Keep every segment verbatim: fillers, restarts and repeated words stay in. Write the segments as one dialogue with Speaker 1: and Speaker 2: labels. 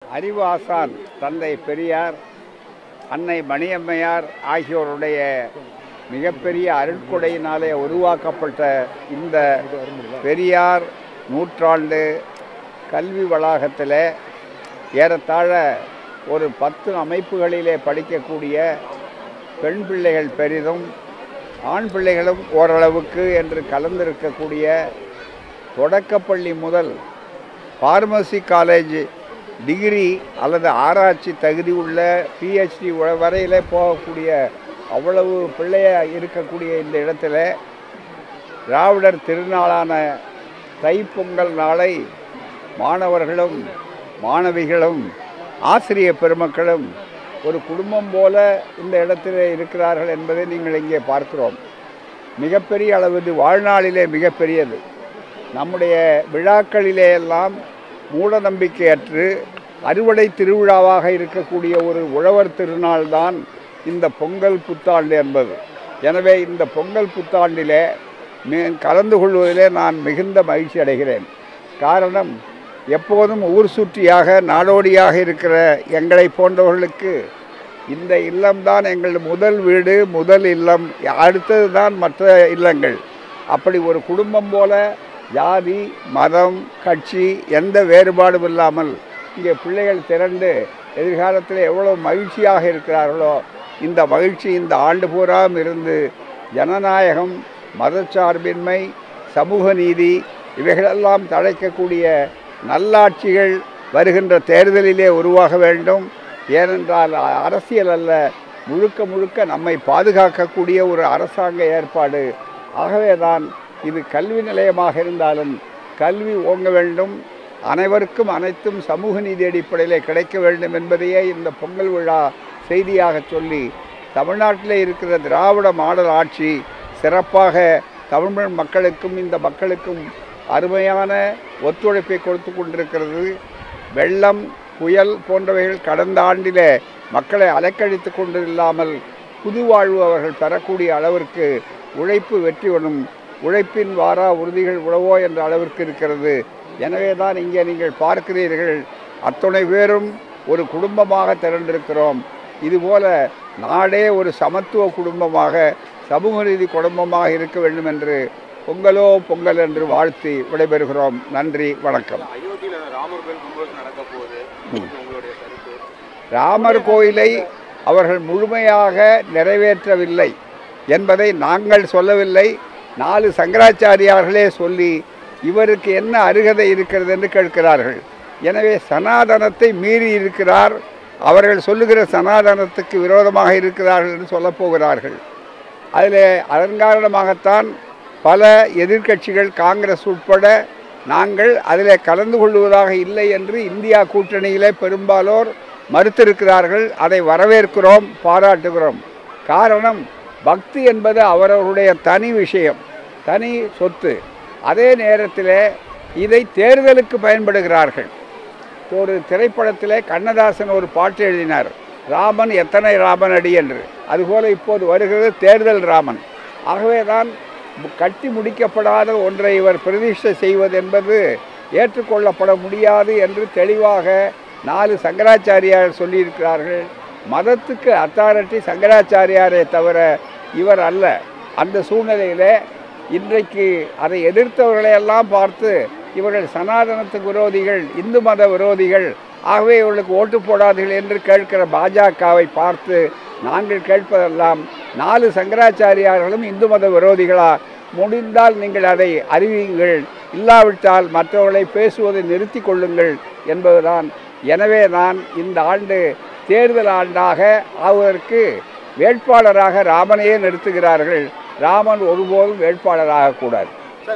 Speaker 1: அறிவாசான் தந்தை பெரியார், அன்னை மணியம்மையார் ஆகியோருடைய மிகப்பெரிய அருட்கொடையினாலே உருவாக்கப்பட்ட இந்த பெரியார் நூற்றாண்டு கல்வி வளாகத்தில் ஏறத்தாழ ஒரு பத்து அமைப்புகளிலே படிக்கக்கூடிய பெண் பிள்ளைகள் பெரிதும் ஆண் பிள்ளைகளும் ஓரளவுக்கு என்று கலந்திருக்கக்கூடிய தொடக்கப்பள்ளி முதல் ஃபார்மசி காலேஜ் டிகிரி அல்லது ஆராய்ச்சி தகுதி உள்ள பிஹெச்டி வரையிலே போகக்கூடிய அவ்வளவு பிள்ளையாக இருக்கக்கூடிய இந்த இடத்துல திராவிடர் திருநாளான தைப்பொங்கல் நாளை மாணவர்களும் மாணவிகளும் ஆசிரியர் பெருமக்களும் ஒரு குடும்பம் போல இந்த இடத்திலே இருக்கிறார்கள் என்பதை நீங்கள் இங்கே பார்க்கிறோம். மிகப்பெரிய அளவு வாழ்நாளிலே மிகப்பெரியது. நம்முடைய விழாக்களிலே எல்லாம் மூட நம்பிக்கையற்று அறுவடை திருவிழாவாக இருக்கக்கூடிய ஒரு உழவர் திருநாள் தான் இந்த பொங்கல் புத்தாண்டு என்பது. எனவே இந்த பொங்கல் புத்தாண்டிலே கலந்து கொள்வதிலே நான் மிகுந்த மகிழ்ச்சி அடைகிறேன். காரணம், எப்போதும் ஊர் சுற்றியாக நாடோடியாக இருக்கிற எங்களை போன்றவர்களுக்கு இந்த இல்லம்தான் எங்கள் முதல் வீடு, முதல் இல்லம், அடுத்தது தான் மற்ற இல்லங்கள். அப்படி ஒரு குடும்பம் போல ஜாதி மதம் கட்சி எந்த வேறுபாடும் இல்லாமல் இங்கே பிள்ளைகள் திரண்டு எதிர்காலத்தில் எவ்வளோ மகிழ்ச்சியாக இருக்கிறார்களோ இந்த மகிழ்ச்சி இந்த ஆண்டு பூராம் இருந்து ஜனநாயகம், மதச்சார்பின்மை, சமூக நீதி இவைகளெல்லாம் தழைக்கக்கூடிய நல்லாட்சிகள் வருகின்ற தேர்தலிலே உருவாக வேண்டும். ஏனென்றால் அரசியல் அல்ல, முழுக்க முழுக்க நம்மை பாதுகாக்கக்கூடிய ஒரு அரசாங்க ஏற்பாடு. ஆகவே தான் இது கல்வி நிலையமாக இருந்தாலும் கல்வி ஓங்க வேண்டும், அனைவருக்கும் அனைத்தும் சமூக நீதி அடிப்படையில் கிடைக்க வேண்டும் என்பதையே இந்த பொங்கல் விழா செய்தியாக சொல்லி தமிழ்நாட்டில் இருக்கிற திராவிட மாடல் ஆட்சி சிறப்பாக தமிழ் மக்களுக்கும் இந்த மக்களுக்கும் அருமையான ஒத்துழைப்பை கொடுத்து கொண்டிருக்கிறது. வெள்ளம் புயல் போன்றவைகள் கடந்த ஆண்டிலே மக்களை அலைக்கழித்து கொண்டு இல்லாமல் புது வாழ்வு அவர்கள் பெறக்கூடிய அளவிற்கு உழைப்பு வெற்றி வரும், உழைப்பின் வாரா உறுதிகள் உழவோ என்ற அளவிற்கு இருக்கிறது. எனவே தான் இங்கே நீங்கள் பார்க்கிறீர்கள், அத்துணை பேரும் ஒரு குடும்பமாக திரண்டிருக்கிறோம். இதுபோல நாடே ஒரு சமத்துவ குடும்பமாக சமூக நீதி குடும்பமாக இருக்க வேண்டும் என்று பொங்கலோ பொங்கல் என்று வாழ்த்தி விடைபெறுகிறோம். நன்றி, வணக்கம். ராமர் கோயிலை அவர்கள் முழுமையாக நிறைவேற்றவில்லை என்பதை நாங்கள் சொல்லவில்லை. நாலு சங்கராச்சாரியார்களே சொல்லி இவருக்கு என்ன அருகதை இருக்கிறது என்று கேட்கிறார்கள். எனவே சனாதனத்தை மீறி இருக்கிறார், அவர்கள் சொல்லுகிற சனாதனத்துக்கு விரோதமாக இருக்கிறார்கள் என்று சொல்லப்போகிறார்கள். அதில் அதன் காரணமாகத்தான் பல எதிர்க்கட்சிகள் காங்கிரஸ் உட்பட நாங்கள் அதில் கலந்து கொள்வதாக இல்லை என்று இந்தியா கூட்டணியிலே பெரும்பாலோர் மறுத்திருக்கிறார்கள். அதை வரவேற்கிறோம், பாராட்டுகிறோம். காரணம், பக்தி என்பது அவரவருடைய தனி விஷயம், தனி சொத்து. அதே நேரத்தில் இதை தேர்தலுக்கு பயன்படுகிறார்கள். ஒரு திரைப்படத்தில் கண்ணதாசன் ஒரு பாட்டு எழுதினார், ராமன் எத்தனை ராமன் அடி என்று. அதுபோல் இப்போது வருகிறது தேர்தல் ராமன். ஆகவே தான் கட்டி முடிக்கப்படாத ஒன்றை இவர் பிரதிஷ்டை செய்வது என்பது ஏற்றுக்கொள்ளப்பட முடியாது என்று தெளிவாக நாலு சங்கராச்சாரியார் சொல்லியிருக்கிறார்கள். மதத்துக்கு அத்தாரிட்டி சங்கராச்சாரியாரே தவிர இவர் அல்ல. அந்த சூழ்நிலையில் இன்றைக்கு அதை எதிர்த்தவர்களையெல்லாம் பார்த்து இவர்கள் சனாதனத்துக்கு விரோதிகள், இந்து மத விரோதிகள், ஆகவே இவர்களுக்கு ஓட்டு போடாதீர்கள் என்று கேட்கிற பாஜகவை பார்த்து நாங்கள் கேட்பதெல்லாம், நாலு சங்கராச்சாரியார்களும் இந்து மத விரோதிகளா? முடிந்தால் நீங்கள் அதை அறிவியுங்கள், இல்லாவிட்டால் மற்றவர்களை பேசுவதை நிறுத்தி கொள்ளுங்கள் என்பதுதான். எனவே தான் இந்த ஆண்டு தேர்தல் ஆண்டாக ஆவதற்கு வேட்பாளராக ராமனையே நிறுத்துகிறார்கள். ராமன் ஒருபோதும் வேட்பாளராக கூடாது.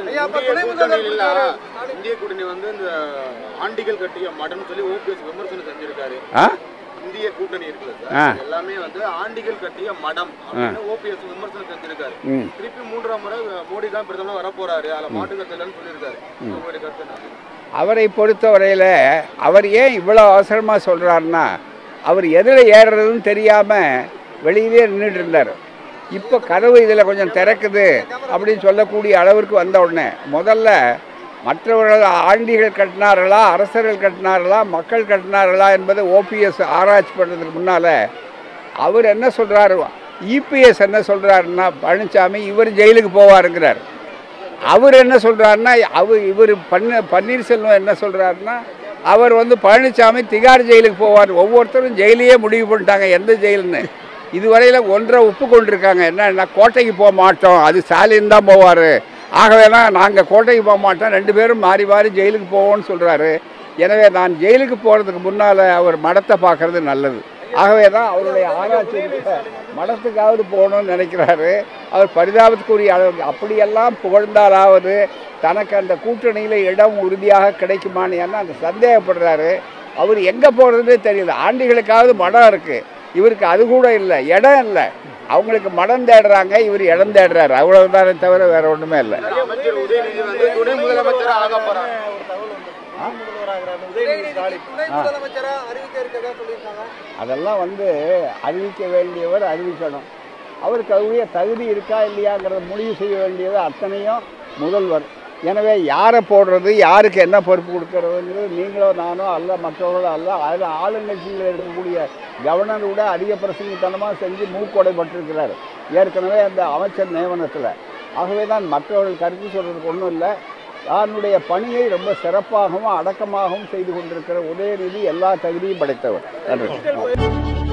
Speaker 2: இந்திய கூட்டணி வந்து இந்த ஆண்டிகள் கட்டிய மடம் சொல்லி ஓபிஎஸ் விமர்சனம் செஞ்சிருக்காரு. இந்திய கூட்டணி இருக்குது எல்லாமே வந்து ஆண்டிகள் கட்டிய மடம் அப்படின்னு ஓபிஎஸ் விமர்சனம் செஞ்சிருக்காரு. திருப்பி மூன்றாம் முறை மோடி தான் பிரதமர் வர போறாரு, அதில் மாட்டு கட்டலன்னு சொல்லியிருக்காரு. உங்களுடைய கருத்து?
Speaker 1: அவரை பொறுத்தவரையில் அவர் ஏன் இவ்வளோ அவசரமாக சொல்கிறாருன்னா, அவர் எதில் ஏறுறதுன்னு தெரியாமல் வெளியிலே நின்றுட்டு இருந்தார். இப்போ கதவு இதில் கொஞ்சம் திறக்குது அப்படின்னு சொல்லக்கூடிய அளவிற்கு வந்த உடனே முதல்ல மற்றவர்கள் ஆண்டிகள் கட்டினார்களா, அரசர்கள் கட்டினார்களா, மக்கள் கட்டினார்களா என்பதை ஓபிஎஸ் ஆராய்ச்சி பண்ணுறதுக்கு முன்னால் அவர் என்ன சொல்கிறாரு, இபிஎஸ் என்ன சொல்கிறாருன்னா, பழனிசாமி இவர் ஜெயிலுக்கு போவாருங்கிறார். அவர் என்ன சொல்கிறாருன்னா, அவர் இவர் பன்ன பன்னீர்செல்வம் என்ன சொல்கிறாருன்னா, அவர் வந்து பழனிசாமி திகார் ஜெயிலுக்கு போவார். ஒவ்வொருத்தரும் ஜெயிலையே முடிவு பண்ணிட்டாங்க எந்த ஜெயிலுன்னு. இதுவரையில் ஒன்றை ஒப்பு கொண்டிருக்காங்க. என்னன்னா, கோட்டைக்கு போக மாட்டோம், அது ஸ்டாலின் தான் போவார், ஆகவேனா நாங்கள் கோட்டைக்கு போக மாட்டோம், ரெண்டு பேரும் மாறி மாறி ஜெயிலுக்கு போவோம்னு சொல்கிறாரு. எனவே நான் ஜெயிலுக்கு போகிறதுக்கு முன்னால் அவர் மடத்தை பார்க்குறது நல்லது. ஆகவே தான் அவருடைய ஆராய்ச்சி மடத்துக்காவது போகணும்னு நினைக்கிறாரு. அவர் பரிதாபத்துக்குரிய அளவுக்கு அப்படியெல்லாம் புகழ்ந்தாலாவது தனக்கு அந்த கூட்டணியில் இடம் உறுதியாக கிடைக்குமான்னு ஏன்னா அந்த சந்தேகப்படுறாரு. அவர் எங்கே போகிறதுனே தெரியல. ஆண்டிகளுக்காவது மடம் இருக்குது, இவருக்கு அது கூட இல்லை, இடம் இல்லை. அவங்களுக்கு மடம் தேடுறாங்க, இவர் இடம் தேடுறாரு, அவ்வளவுதானே தவிர வேற ஒன்றுமே இல்லை. அதெல்லாம் வந்து அறிவிக்க வேண்டியவர் அறிவிக்கணும். அவருக்கு அவருடைய தகுதி இருக்கா இல்லையாங்கிறத முடிவு செய்ய வேண்டியது அத்தனையும் முதல்வர். எனவே யாரை போடுறது, யாருக்கு என்ன பொறுப்பு கொடுக்கறதுங்கிறது நீங்களோ நானோ அல்ல, மற்றவர்களோ அல்ல. அதில் ஆளுங்கட்சியில் இருக்கக்கூடிய கவர்னர் கூட அதிக பிரசங்கத்தனமாக செஞ்சு மூக்கொடைப்பட்டிருக்கிறார் ஏற்கனவே அந்த அமைச்சர் நியமனத்தில். ஆகவே தான் மற்றவர்கள் கருத்து சொல்கிறதுக்கு ஒன்றும் இல்லை. தன்னுடைய பணியை ரொம்ப சிறப்பாகவும் அடக்கமாகவும் செய்து கொண்டிருக்கிற உதயநிதி எல்லா தகுதியும் படைத்தவர். நன்றி.